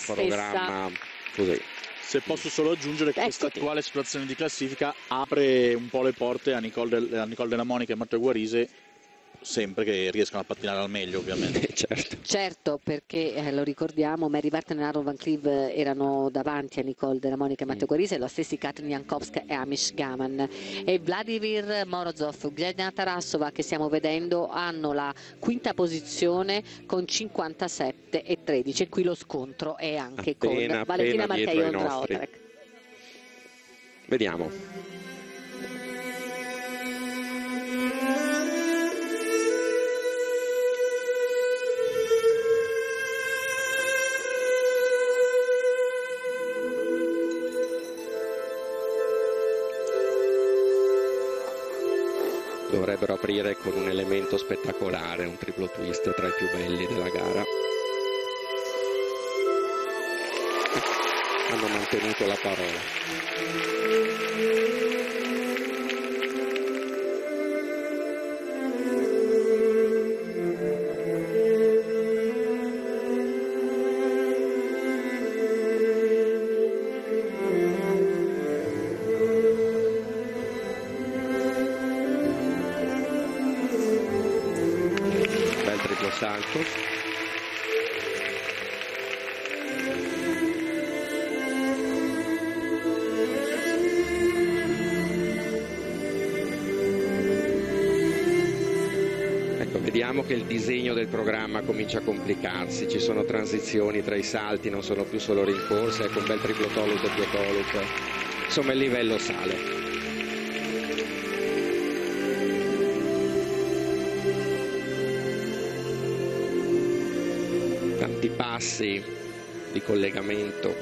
programma così. Se posso solo aggiungere che questa attuale situazione di classifica apre un po' le porte a Nicole Della Monica e Matteo Guarise, sempre che riescano a pattinare al meglio, ovviamente. Certo, perché lo ricordiamo, Mary Barton e Aaron Van Cleef erano davanti a Nicole Della Monica e Matteo Guarise, lo stessi Katrin Jankowska e Amish Gaman. E Vladimir Morozov, Genia Tarasova, che stiamo vedendo, hanno la quinta posizione con 57,13. E qui lo scontro è anche con Valentina Mattei e Ondra Otrek. Vediamo. Dovrebbero aprire con un elemento spettacolare, un triplo twist tra i più belli della gara. Hanno mantenuto la parola. Salto. Ecco, vediamo che il disegno del programma comincia a complicarsi, ci sono transizioni tra i salti, non sono più solo rincorse, ecco un bel triplo tolus, doppio tolus, insomma il livello sale. Tanti passi di collegamento.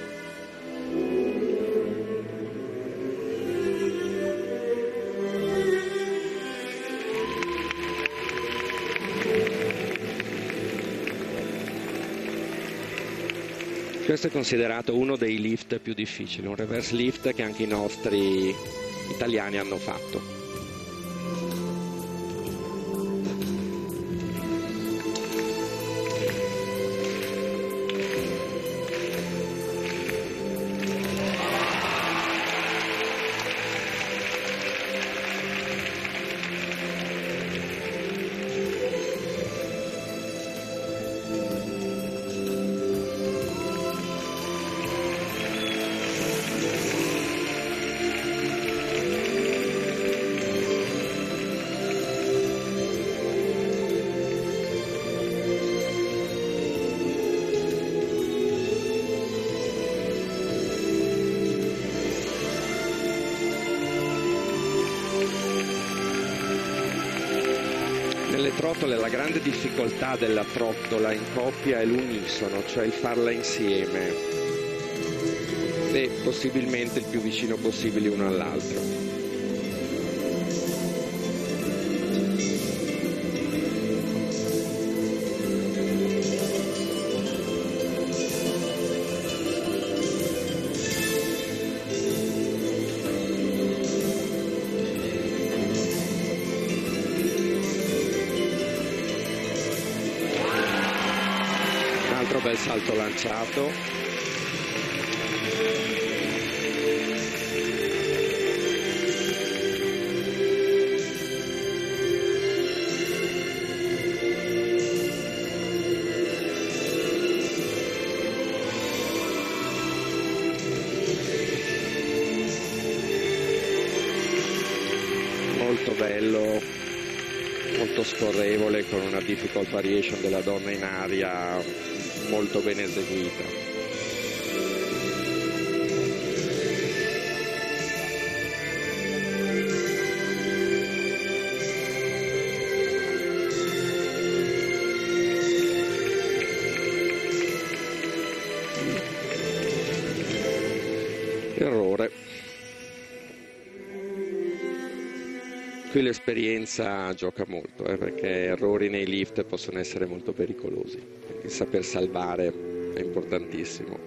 Questo è considerato uno dei lift più difficili, un reverse lift che anche i nostri italiani hanno fatto. Nelle trottole la grande difficoltà della trottola in coppia è l'unisono, cioè il farla insieme e possibilmente il più vicino possibile uno all'altro. Bel salto lanciato. Molto bello, molto scorrevole, con una difficult variation della donna in aria molto ben eseguita. Errore. Qui l'esperienza gioca molto, perché errori nei lift possono essere molto pericolosi. Il saper salvare è importantissimo.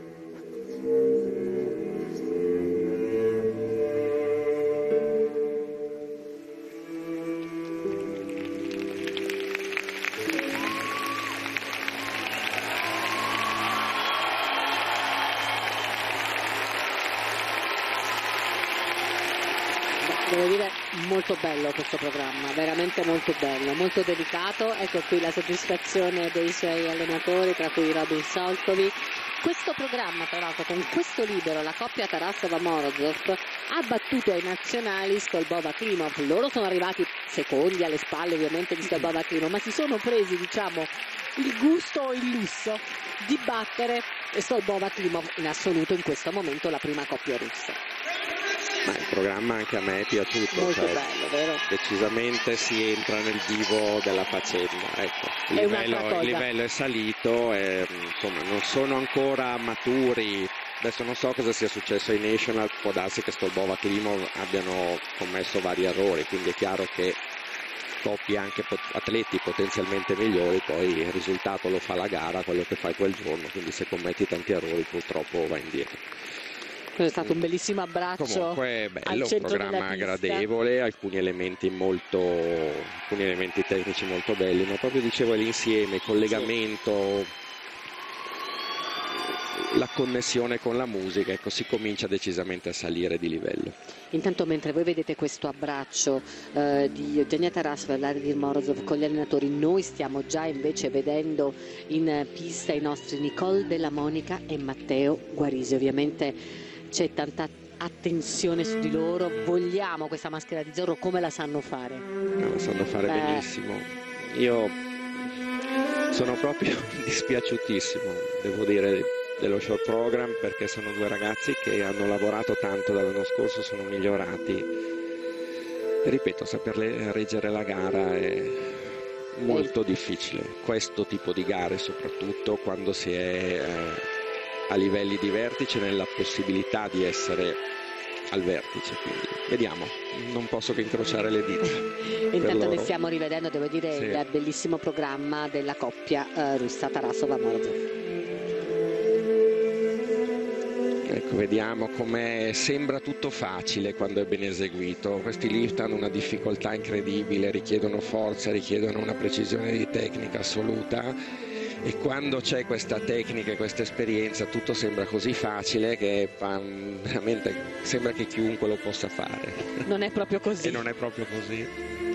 Devo dire molto bello questo programma, veramente molto bello, molto delicato. Ecco qui la soddisfazione dei suoi allenatori, tra cui Robin Solkovi. Questo programma, tra l'altro, con questo libero, la coppia Tarasova-Morozov ha battuto ai nazionali Stolbova-Klimov. Loro sono arrivati secondi alle spalle ovviamente di Stolbova-Klimov, ma si sono presi, diciamo, il gusto o il lusso di battere Stolbova-Klimov, in assoluto in questo momento la prima coppia russa. Ma il programma anche a me è piaciuto, molto bello, vero? Decisamente si entra nel vivo della faccenda, ecco. Il livello è salito e insomma non sono ancora maturi. Adesso non so cosa sia successo ai National, può darsi che Stolbova e Klimov abbiano commesso vari errori, quindi è chiaro che coppie anche atleti potenzialmente migliori, poi il risultato lo fa la gara, quello che fai quel giorno, quindi se commetti tanti errori purtroppo vai indietro. È stato un bellissimo abbraccio. Comunque bello, un programma gradevole, alcuni elementi tecnici molto belli, ma proprio dicevo l'insieme, il collegamento, la connessione con la musica, ecco, si comincia decisamente a salire di livello. Intanto mentre voi vedete questo abbraccio di Evgenia Tarasova e Vladimir Morozov con gli allenatori, noi stiamo già invece vedendo in pista i nostri Nicole Della Monica e Matteo Guarisi. Ovviamente c'è tanta attenzione su di loro, vogliamo questa maschera di Zorro, come la sanno fare? La sanno fare benissimo. Io sono proprio dispiaciutissimo, devo dire, dello short program, perché sono due ragazzi che hanno lavorato tanto dall'anno scorso, sono migliorati. E ripeto, saperle reggere la gara è molto difficile, questo tipo di gare soprattutto quando si è a livelli di vertice, nella possibilità di essere al vertice, quindi vediamo, non posso che incrociare le dita. Intanto ne stiamo rivedendo, devo dire, sì, il bellissimo programma della coppia russa Tarasova-Morozov. Ecco, vediamo come sembra tutto facile quando è ben eseguito. Questi lift hanno una difficoltà incredibile, richiedono forza, richiedono una precisione di tecnica assoluta, e quando c'è questa tecnica e questa esperienza tutto sembra così facile che veramente sembra che chiunque lo possa fare. Non è proprio così. E non è proprio così.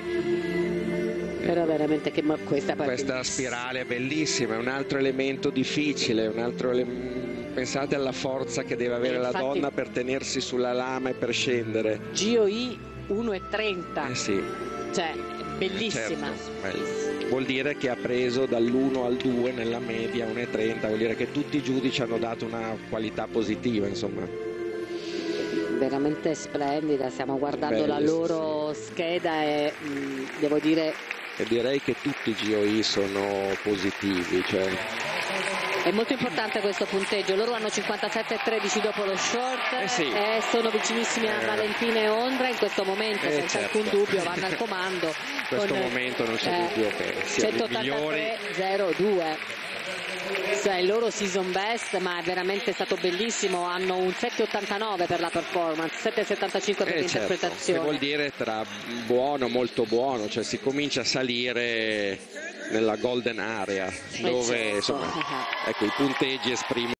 Però veramente che questa spirale è bellissima, è un altro elemento difficile, pensate alla forza che deve avere la donna per tenersi sulla lama e per scendere. GOE 1,30. Sì. Cioè, bellissima. Certo, vuol dire che ha preso dall'1 al 2 nella media 1,30, vuol dire che tutti i giudici hanno dato una qualità positiva, insomma. Veramente splendida, stiamo guardando la loro scheda e devo dire... E direi che tutti i GOE sono positivi, cioè... È molto importante questo punteggio, loro hanno 57,13 dopo lo short, sì, e sono vicinissimi a Valentina e Ondra in questo momento, senza alcun dubbio vanno al comando. In questo momento non c'è dubbio che siano i migliori. 183,02, cioè il loro season best, ma è veramente stato bellissimo, hanno un 7,89 per la performance, 7,75 per l'interpretazione. Certo. Che vuol dire tra buono, molto buono, cioè si comincia a salire nella golden area, dove insomma, ecco, i punteggi esprimono